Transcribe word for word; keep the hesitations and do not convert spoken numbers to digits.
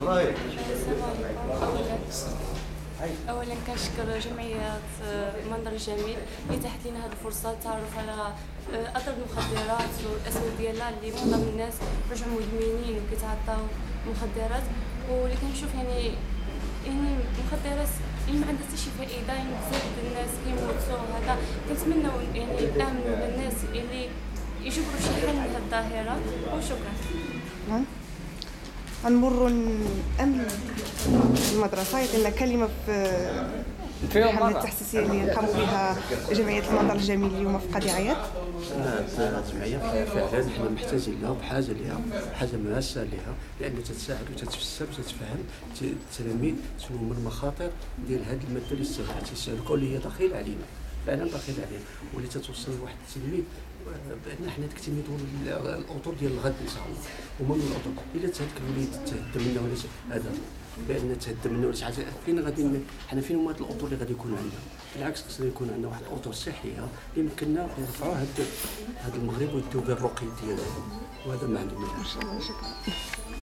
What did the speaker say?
السلام عليكم. اولا كنشكر جمعيه المنظر الجميل اللي تحت لنا هذه الفرصه للتعرف على اضرار المخدرات والاسباب ديالها اللي معظم الناس رجعوا مدمنين وكيتعاطاو المخدرات، واللي كنشوف يعني يعني المخدرات اللي ما عندها حتى شي فائده، يعني بزاف ديال الناس كيموتوا. هذا كنتمنوا يعني نامنوا بالناس اللي يجبروا شي حل لهذه الظاهره. وشكرا. غنمروا الامن المدرسه يعطينا كلمه في الحمله التحسيسيه اللي قاموا بها جمعيه المنظر الجميل اليوم في قاضي عياط. هذه الجمعيه فعلا حنا محتاجين لها بحاجه لها، حاجه ماسه لها، لان تتساعد وتتفسر وتتفهم التلاميذ شنو هما المخاطر ديال هذه الماده اللي تيستهلكوا واللي هي دخيله علينا، فعلا دخيله علينا، واللي تتوصل لواحد التلميذ بان حنا ديك التلميذ هو الاطر ديال الغد ان شاء الله. هما من الاطر الا تهدك الوليد تهدى منه ولا هذا بان تهدى منه ولا شي حاجه، فين غادي حنا فين هما هاد الاطر اللي غادي يكونوا عندنا؟ بالعكس خصنا يكون عندنا واحد الاطر صحيه اللي يمكننا نرفعوا هاد هاد المغرب ويديو به الرقي ديالو، وهذا ما عندنا. ما شاء الله. شكرا.